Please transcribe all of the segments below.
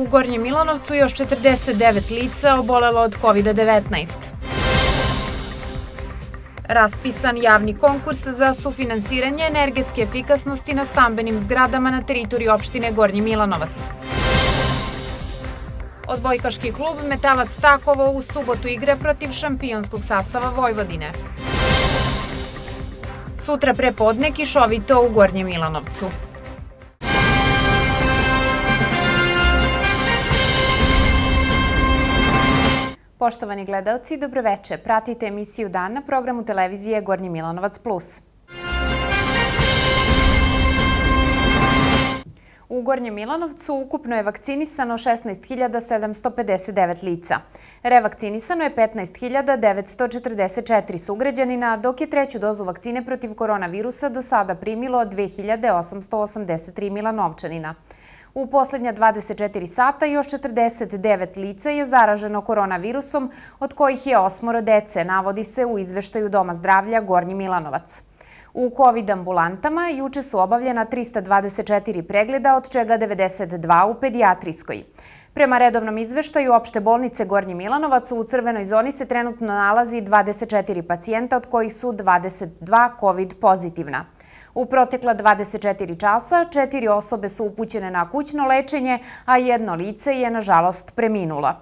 Gornjem Milanovcu još 49 lica obolelo od COVID-19. Raspisan javni konkurs za sufinansiranje energetske efikasnosti na stambenim zgradama na teritoriji opštine Gornji Milanovac. Odbojkaški klub Metalac Takovo u subotu igra protiv šampionskog sastava Vojvodine. Sutra prepodne kišovito u Gornjem Milanovcu. Poštovani gledaoci, dobroveče. Pratite emisiju Dan na programu televizije Gornji Milanovac Plus. U Gornjem Milanovcu ukupno je vakcinisano 16.759 lica. Revakcinisano je 15.944 sugrađanina, dok je treću dozu vakcine protiv koronavirusa do sada primilo 2.883 Milanovčanina. U poslednja 24 sata još 49 lica je zaraženo koronavirusom, od kojih je 8 dece, navodi se u izveštaju Doma zdravlja Gornji Milanovac. U COVID ambulantama juče su obavljena 324 pregleda, od čega 92 u pedijatrijskoj. Prema redovnom izveštaju Opšte bolnice Gornji Milanovac, u crvenoj zoni se trenutno nalazi 24 pacijenta, od kojih su 22 COVID pozitivna. U protekla 24 časa 4 osobe su upućene na kućno lečenje, a jedno lice je, nažalost, preminulo.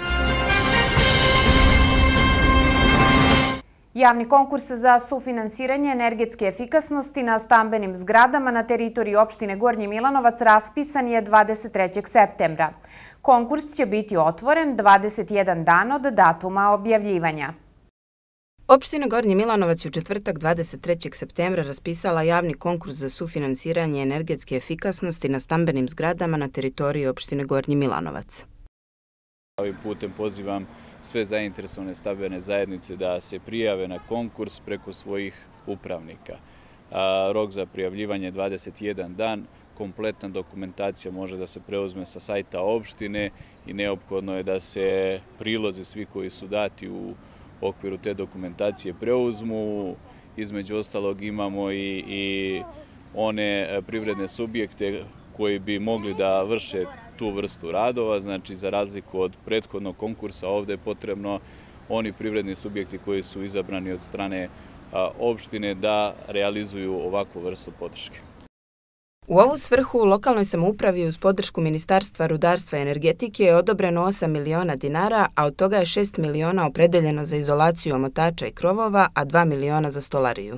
Javni konkurs za sufinansiranje energetske efikasnosti na stambenim zgradama na teritoriji opštine Gornji Milanovac raspisan je 23. septembra. Konkurs će biti otvoren 21 dan od datuma objavljivanja. Opština Gornji Milanovac je u četvrtak 23. septembra raspisala javni konkurs za sufinansiranje energetske efikasnosti na stambenim zgradama na teritoriji opštine Gornji Milanovac. Ovim putem pozivam sve zainteresovane stambene zajednice da se prijave na konkurs preko svojih upravnika. Rok za prijavljivanje je 21 dan. Kompletna dokumentacija može da se preuzme sa sajta opštine i neophodno je da se prilozi svi koji su dati u okviru te dokumentacije preuzmu. Između ostalog imamo i one privredne subjekte koji bi mogli da vrše tu vrstu radova. Znači, za razliku od prethodnog konkursa, ovde je potrebno oni privredni subjekti koji su izabrani od strane opštine da realizuju ovakvu vrstu podrške. U ovu svrhu u lokalnoj samoupravi uz podršku Ministarstva rudarstva i energetike je odobreno 8 miliona dinara, a od toga je 6 miliona opredeljeno za izolaciju omotača i krovova, a 2 miliona za stolariju.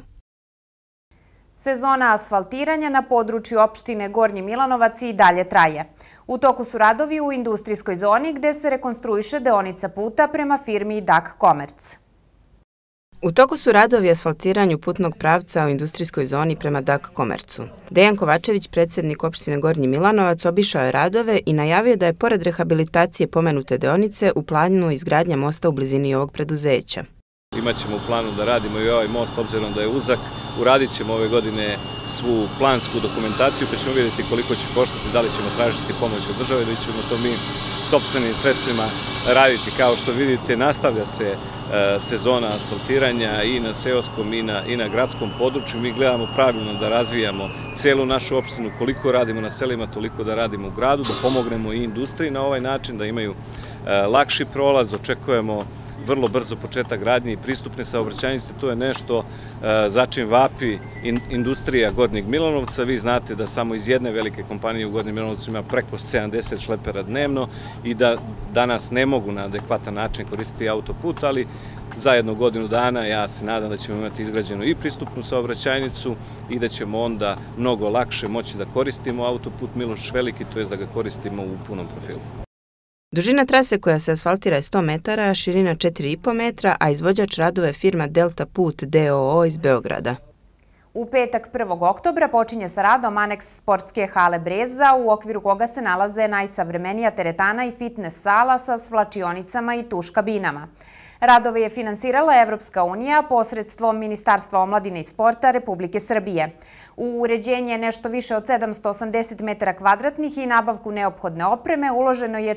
Sezona asfaltiranja na području opštine Gornji Milanovac i dalje traje. U toku su radovi u industrijskoj zoni gde se rekonstruiše deonica puta prema firmi Dak Komerc. U toku su radovi asfaltiranju putnog pravca u industrijskoj zoni prema Dak Komercu. Dejan Kovačević, predsjednik opštine Gornji Milanovac, obišao je radove i najavio da je pored rehabilitacije pomenute deonice u planu izgradnja mosta u blizini ovog preduzeća. Imaćemo u planu da radimo i ovaj most, obzirom da je uzak. Uradit ćemo ove godine svu plansku dokumentaciju, pa ćemo vidjeti koliko će koštati, da li ćemo tražiti pomoć od države ili ćemo to mi sopstvenim sredstvima raditi. Kao što vidite, nastavlja se sezona asfaltiranja i na seoskom i na gradskom području. Mi gledamo pravilno da razvijamo celu našu opštinu, koliko radimo na selima, toliko da radimo u gradu, da pomognemo i industriji na ovaj način, da imaju lakši prolaz. Očekujemo vrlo brzo početak gradnje i pristupne saobraćajnice. To je nešto za čim vapi industrija Gornjeg Milanovca. Vi znate da samo iz jedne velike kompanije u Gornjem Milanovcu ima preko 70 šlepera dnevno i da danas ne mogu na adekvatan način koristiti autoput, ali za jednu godinu dana ja se nadam da ćemo imati izgrađenu i pristupnu saobraćajnicu i da ćemo onda mnogo lakše moći da koristimo autoput Miloš Veliki, to je da ga koristimo u punom profilu. Dužina trase koja se asfaltira je 100 metara, širina 4,5 metra, a izvođač radova je firma Delta Put d.o.o. iz Beograda. U petak 1. oktobra počinje sa radom aneks sportske hale Breza, u okviru koga se nalaze najsavremenija teretana i fitness sala sa svlačionicama i tuš kabinama. Radove je finansirala Evropska unija posredstvom Ministarstva omladine i sporta Republike Srbije. U uređenje nešto više od 780 metara kvadratnih i nabavku neophodne opreme uloženo je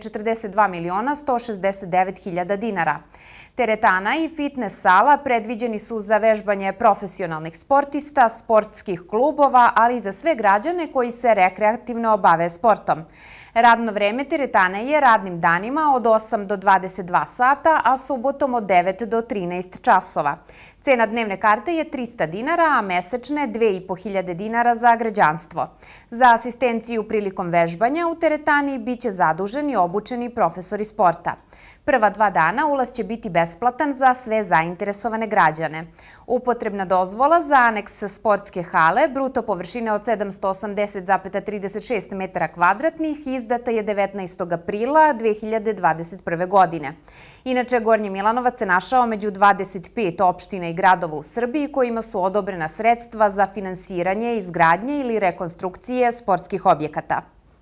42.169.000 dinara. Teretana i fitness sala predviđeni su za vežbanje profesionalnih sportista, sportskih klubova, ali i za sve građane koji se rekreativno bave sportom. Radno vreme teretane je radnim danima od 8 do 22 sata, a subotom od 9 do 13 časova. Cena dnevne karte je 300 dinara, a mesečne 2500 dinara za građanstvo. Za asistenciju prilikom vežbanja u teretani biće zaduženi i obučeni profesori sporta. Prva 2 dana ulaz će biti besplatan za sve zainteresovane građane. Upotrebna dozvola za aneks sportske hale, bruto površine od 780,36 metara kvadratnih, izdata je 19. aprila 2021. godine. Inače, Gornji Milanovac se našao među 25 opština i gradova u Srbiji kojima su odobrena sredstva za finansiranje, izgradnje ili rekonstrukcije sportskih objekata.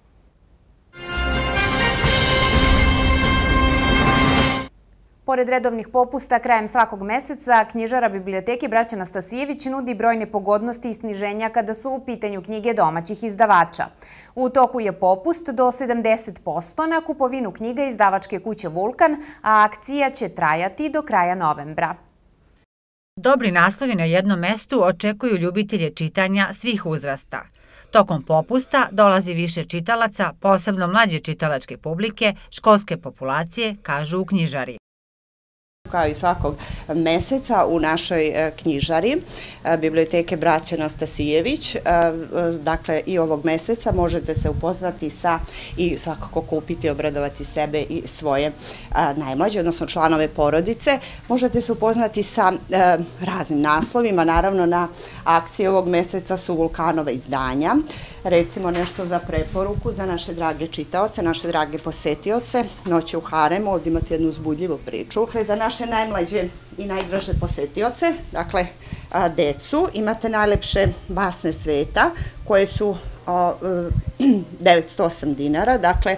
Pored redovnih popusta, krajem svakog meseca knjižara biblioteke Braće Nastasijević nudi brojne pogodnosti i sniženja kada su u pitanju knjige domaćih izdavača. U toku je popust do 70% na kupovinu knjiga izdavačke kuće Vulkan, a akcija će trajati do kraja novembra. Dobri naslovi na jednom mestu očekuju ljubitelje čitanja svih uzrasta. Tokom popusta dolazi više čitalaca, posebno mlađe čitalačke publike, školske populacije, kažu u knjižari. Kao i svakog meseca u našoj knjižari biblioteke Braće Nastasijević, dakle i ovog meseca možete se upoznati sa i svakako kupiti, obradovati sebe i svoje najmlađe, odnosno članove porodice. Možete se upoznati sa raznim naslovima, naravno na akciji ovog meseca su Vulkanova izdanja, recimo nešto za preporuku za naše drage čitaoce, naše drage posetioce, Noći u haremu, ovdje imate jednu uzbudljivu priču. Za naše najmlađe i najdraže posetioce, dakle decu, imate najlepše basne sveta koje su 908 dinara, dakle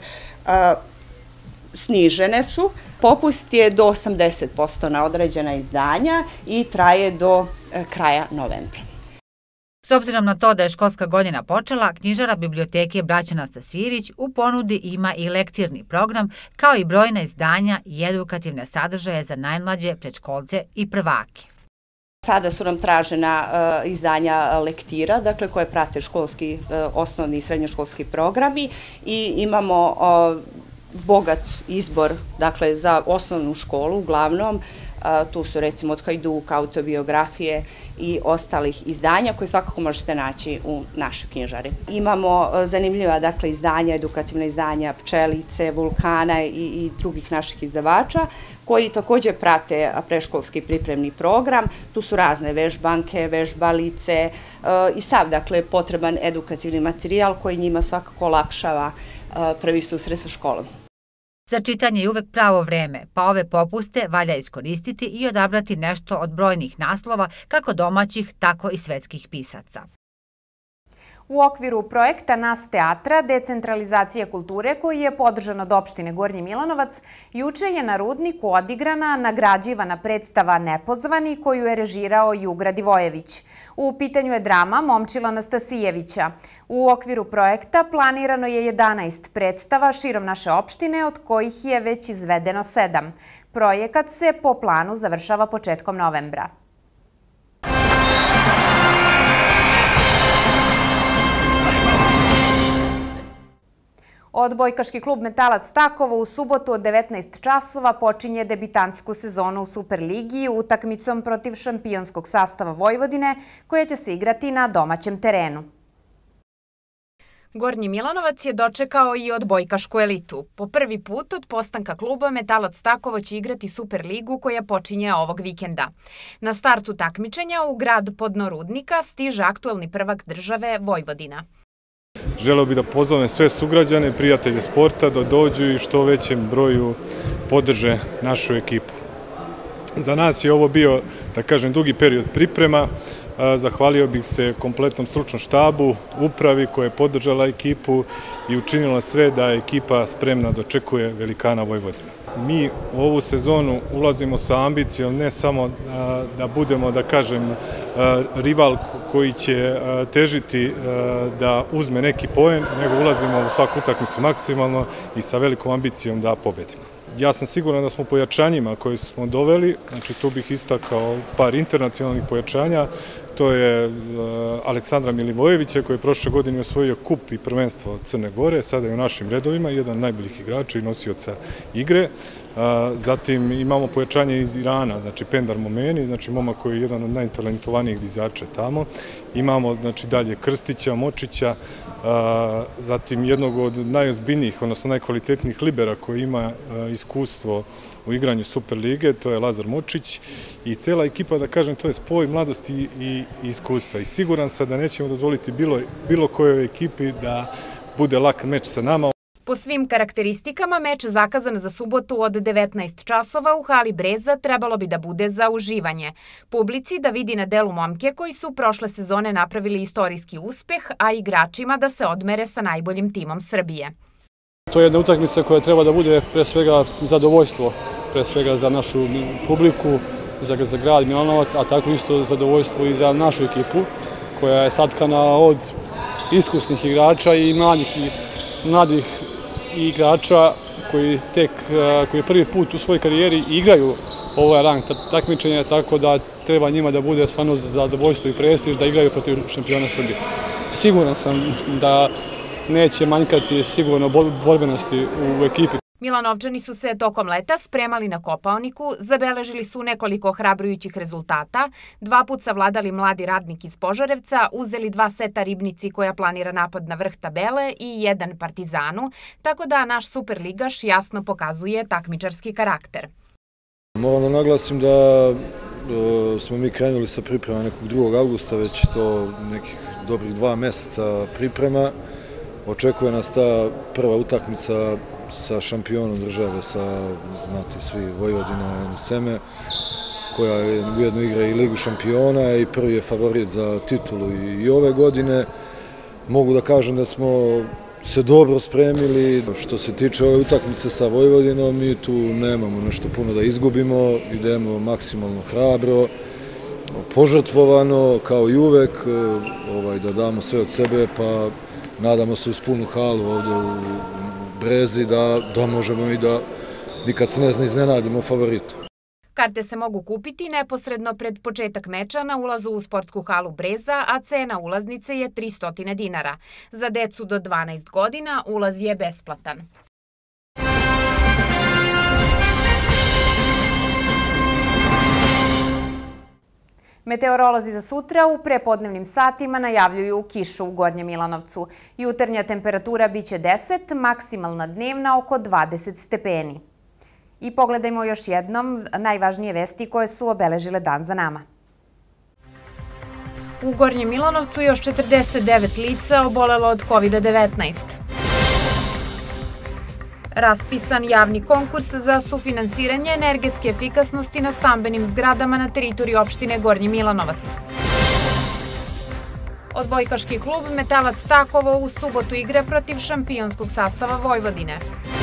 snižene su. Popust je do 80% na određena izdanja i traje do kraja novembra. S obzirom na to da je školska godina počela, knjižara biblioteke Braće Nastasijević u ponudi ima i lektirni program, kao i brojna izdanja i edukativne sadržaje za najmlađe, predškolce i prvake. Sada su nam tražena izdanja lektira, dakle koje prate školski, osnovni i srednjoškolski programi i imamo bogat izbor, dakle za osnovnu školu uglavnom. Tu su recimo od Hajduka, autobiografije i ostalih izdanja koje svakako možete naći u našoj knjižari. Imamo zanimljiva dakle izdanja, edukativna izdanja Pčelice, Vulkana i drugih naših izdavača koji također prate preškolski pripremni program. Tu su razne vežbanke, vežbalice i sav dakle potreban edukativni materijal koji njima svakako olakšava prvi susret sa školom. Za čitanje je uvek pravo vreme, pa ove popuste valja iskoristiti i odabrati nešto od brojnih naslova, kako domaćih, tako i svetskih pisaca. U okviru projekta Nas teatra decentralizacija kulture, koji je podržan od opštine Gornji Milanovac, juče je na Rudniku odigrana nagrađivana predstava Nepozvani, koju je režirao Jugra Divojević. U pitanju je drama Momčila Nastasijevića. U okviru projekta planirano je 11 predstava širom naše opštine, od kojih je već izvedeno 7. Projekat se po planu završava početkom novembra. Odbojkaški klub Metalac Takovo u subotu od 19 časova počinje debitantsku sezonu u Superligi utakmicom protiv šampionskog sastava Vojvodine, koja će se igrati na domaćem terenu. Gornji Milanovac je dočekao i odbojkašku elitu. Po prvi put od postanka kluba Metalac Takovo će igrati Superligu koja počinje ovog vikenda. Na startu takmičenja u grad Podnorudnika stiže aktuelni prvak države Vojvodina. Želeo bih da pozovem sve sugrađane, prijatelje sporta da dođu i što većem broju podrže našu ekipu. Za nas je ovo bio, da kažem, dugi period priprema. Zahvalio bih se kompletnom stručnom štabu, upravi koja je podržala ekipu i učinila sve da je ekipa spremna da očekuje velikana Vojvodina. Mi u ovu sezonu ulazimo sa ambicijom ne samo da budemo, da kažem, rival koji će težiti da uzme neki poen, nego ulazimo u svaku utakmicu maksimalno i sa velikom ambicijom da pobedimo. Ja sam siguran da smo pojačanjima koje smo doveli, znači tu bih istakao par internacionalnih pojačanja, to je Aleksandra Milivojevića koji je prošle godine osvojio kup i prvenstvo Crne Gore, sada je u našim redovima, jedan od najboljih igrača i nosioca igre. Zatim imamo pojačanje iz Irana, znači Pendar Momeni, znači momak koji je jedan od najtalentovanijih dizača tamo. Imamo znači dalje Krstića, Močića, zatim jednog od najozbiljnijih, odnosno najkvalitetnijih libera koji ima iskustvo u igranju Superlige, to je Lazar Močić i cela ekipa, da kažem, to je spoj mladosti i iskustva. I siguran sam da nećemo dozvoliti bilo kojoj ekipi da bude lak meč sa nama. Po svim karakteristikama, meč zakazan za subotu od 19 časova u hali Breza trebalo bi da bude za uživanje. Publici da vidi na delu momke koji su prošle sezone napravili istorijski uspeh, a igračima da se odmere sa najboljim timom Srbije. To je jedna utakmica koja treba da bude pre svega zadovoljstvo, pre svega za našu publiku, za grad Milanovac, a tako isto zadovoljstvo i za našu ekipu koja je satkana od iskusnih igrača i mladih igrača koji prvi put u svojoj karijeri igraju ovaj rang takmičenja, tako da treba njima da bude stvarno zadovoljstvo i prestiž da igraju protiv šampiona Srbije. Siguran sam da neće manjkati sigurno borbenosti u ekipi. Milanovčani su se tokom leta spremali na Kopaoniku, zabeležili su nekoliko ohrabrujućih rezultata, 2 put savladali mladi radnik iz Požarevca, uzeli 2 seta Ribnici koja planira napad na vrh tabele i 1 Partizanu, tako da naš superligaš jasno pokazuje takmičarski karakter. Moram da naglasim da smo mi krenuli sa priprema nekog 2. augusta, već to nekih dobrih 2 meseca priprema. Očekuje nas ta prva utakmica sa šampionom države, sa, znate svi, Vojvodina Seme, koja ujedno igra i Ligu šampiona i prvi je favorit za titulu i ove godine. Mogu da kažem da smo se dobro spremili. Što se tiče ove utakmice sa Vojvodinom, mi tu nemamo nešto puno da izgubimo, idemo maksimalno hrabro, požrtvovano, kao i uvek, da damo sve od sebe, pa nadamo se uz punu halu ovde u Brezi da možemo i da nikad se ne iznenadimo favoritu. Karte se mogu kupiti neposredno pred početak meča na ulazu u sportsku halu Breza, a cena ulaznice je 300 dinara. Za decu do 12 godina ulaz je besplatan. Meteorolozi za sutra u prepodnevnim satima najavljuju kišu u Gornjem Milanovcu. Jutarnja temperatura biće 10, maksimalna dnevna oko 20 stepeni. I pogledajmo još jednom najvažnije vesti koje su obeležile dan za nama. U Gornjem Milanovcu još 49 lica obolelo od COVID-19. Raspisan javni konkurs za sufinansiranje energetske efikasnosti na stambenim zgradama na teritoriji opštine Gornji Milanovac. Odbojkaški klub Metalac Takovo u subotu igra protiv šampionskog sastava Vojvodine.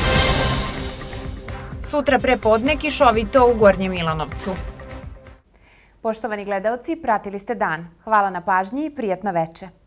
Sutra prepodne kišovito u Gornjem Milanovcu. Poštovani gledaoci, pratili ste dan. Hvala na pažnji i prijatno veče.